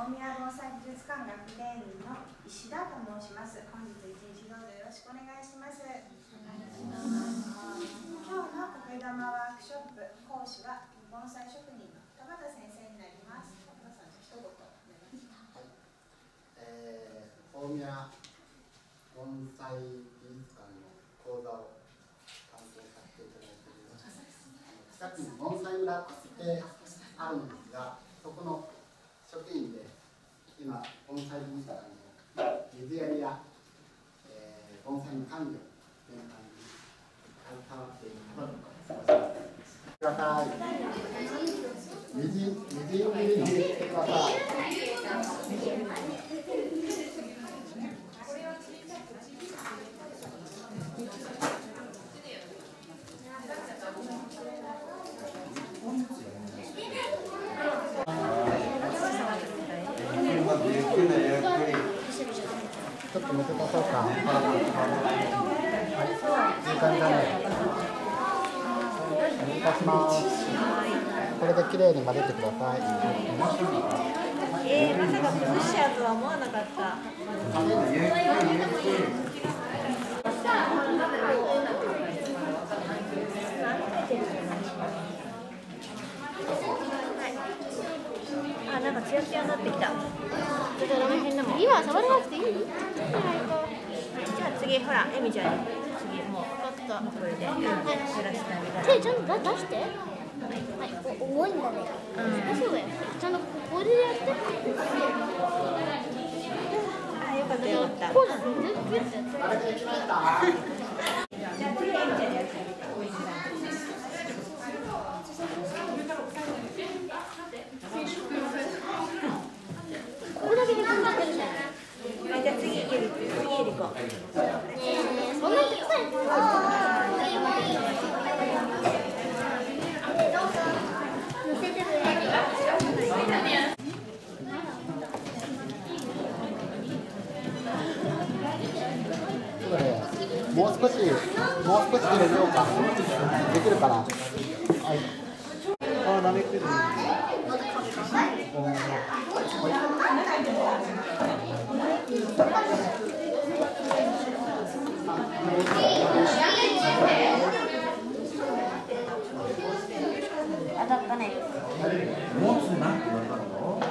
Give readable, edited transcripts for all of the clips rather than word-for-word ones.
大宮盆栽美術館学芸員の石田と申します。本日一日どうぞよろしくお願いします。今日の苔玉ワークショップ講師は盆栽職人の田畑先生になります。田畑さん、一言お願いします。 大宮盆栽美術館の講座を担当させていただいています。近くに盆栽村ってあるんですが、そこの職員で今盆栽美術館の水やりや、盆栽の管理を全般に携わっているとください。みじん切りにしてください。ちょっと見てくださいか。はい、いい感じだね。お願いします。これで綺麗に混ぜてください。 まさか崩しちゃうとは思わなかった。あ、なんかツヤツヤになってきた。 今触らなくていい？じゃあ次ほら、エミちゃんに次もうこれでやらせてあげたら。 ちゃんと出して。はい、重いんだね。大丈夫よ。ちゃんとこれでやって。 あ、よかったよかった。 こうだね。ギュッてやって。 じゃあ次エミちゃんでやってあげて。 ここだけで頑張ってるじゃん。 じゃあ次ゆりこ。 そんなに臭い。乗せてる。 そうだね。もう少し入れようか。できるかな。はい。あ、なめてる。 当たったね。 もうすぐなんて言われたの？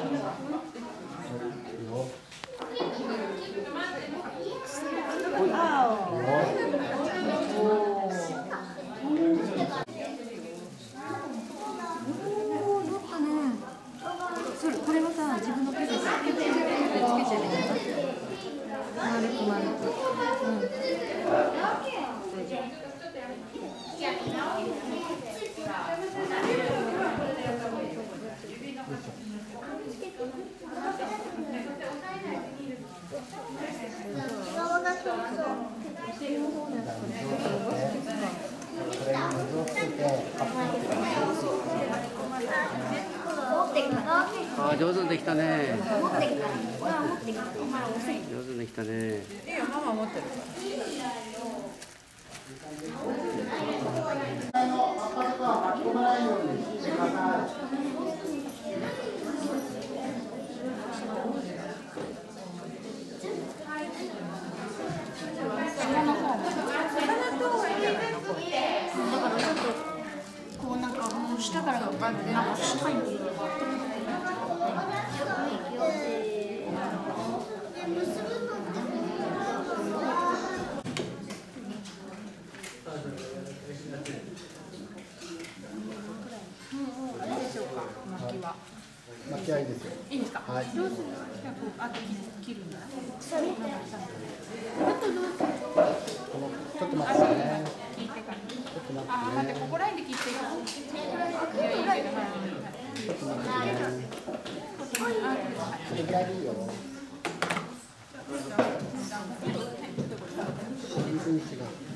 これはさ、自分の手でつけてるから丸く丸く。 あ、上手にできたね。上手にできたね。 いいよ、ママ持ってるから。 こうなんかもう下からがバッてなんか下に。 巻き合いですよ。 いいですか。 はい。 どうする？あと切るんだ。 ちょっと待ってね。 切ってから。 ちょっと待あ、待って、ここら辺で切っていく。いやいやいや。 ちょっと待ってね。これぐらいでいいよ。全然違う。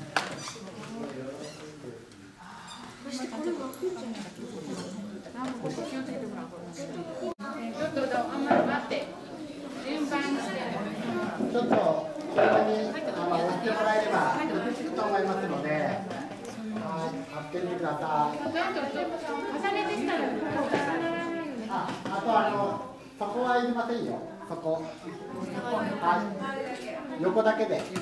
そしてこれはくんじゃないかと。気をつけてもらう。ちょっとあんまり待って。順番にして。 ちょっとここに置いてもらえればいいと思いますので、はい、貼ってみてください。 重ねてしたら重ならないので。 あとそこはいりませんよ。そこ。はい。横だけで。下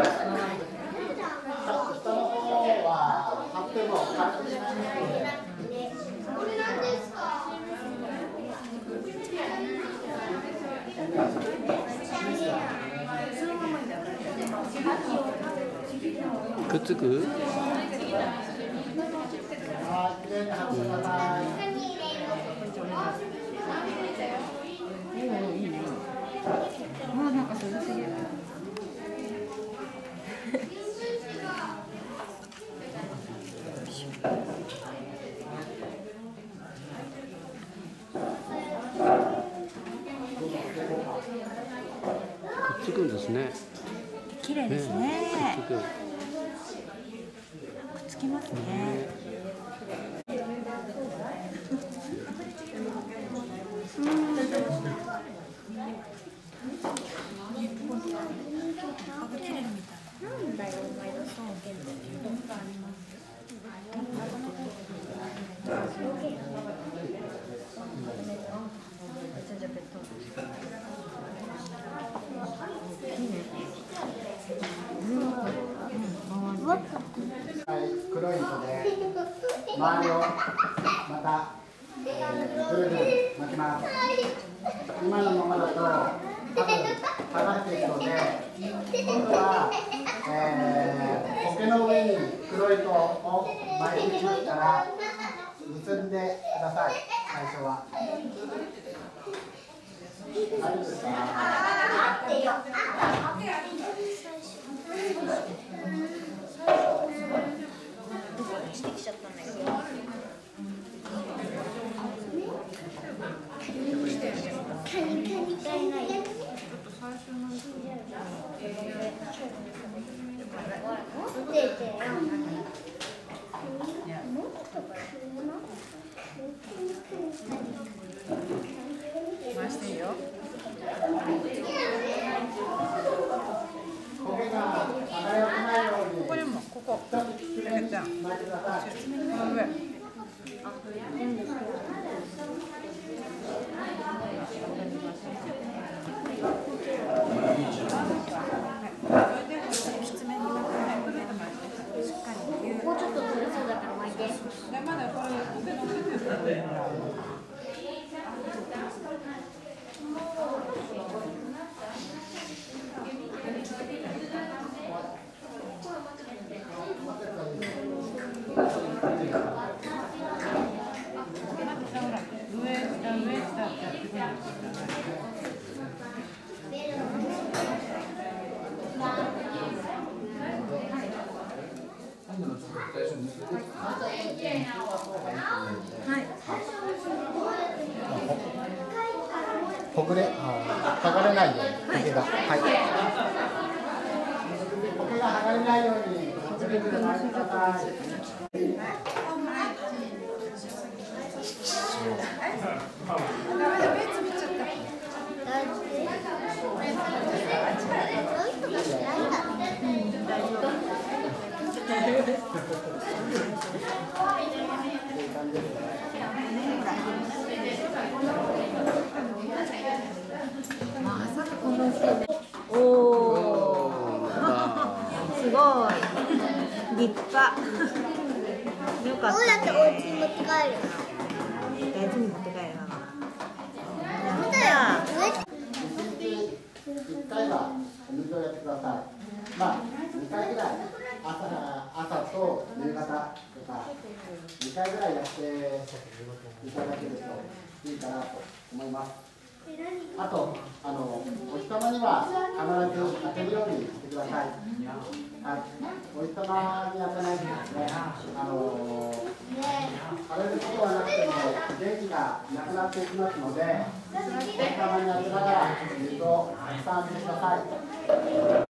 の方は貼っても乾燥しないので。 これなんですか？ くっつく？ はい、きれいに貼ってください。 なんか涼しげ。 くっつくんですね。 綺麗ですね。 くっつく。 くっつきますね。 なんだよ、お前のそうけど。 はい、黒い糸で周りをまた、ぐるぐる巻きます。今のままだと多分剥がれていくので、今度は、苔の上に黒い糸を巻いていったら結んでください。最初は。大丈夫ですか？ してきちゃったんだけど。 回していいよ。 焦げが剥がれ落ちないように。 これもここ。 ちょっときれいに巻いてください。 この上。 もうちょっと取れそうだから巻いて。 ほぐれ、剥がれないように、苔が。はい。苔が剥がれないように、ぐるぐる巻いてください。 おお。すごい。立派。よかった、ね。 どうやってお家に持って帰るの？ 大事に持って帰るな。 1回はお水をやってください。まあ、2回ぐらい、朝と夕方とか、2回ぐらいやっていただけるといいかなと思います。あと、お日様には必ず当てるようにしてください。はい、お日様に当てないとですね、荒れることはなくても元気がなくなっていきますので、お日様に当てながら水をたくさん浴びてください。